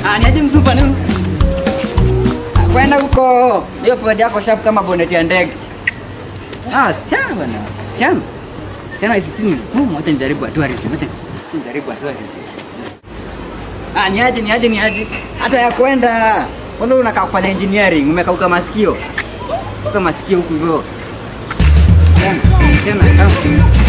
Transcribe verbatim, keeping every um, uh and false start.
Ah, ni aje msupa nini? Kwenda huko. Hiyo Ford yako sharp kama bonnet ya ndege. Ah, chana bwana. Chana. Chana isitini. Hmm, acha nijaribu hatua hizi. Acha nijaribu hatua hizi. Ah, ni aje, ni aje, ni aje. Hata ya kwenda. Kwanza unakaa kufanya engineering, umekauka masikio. Kama masikio huko hivyo. Chana, chana.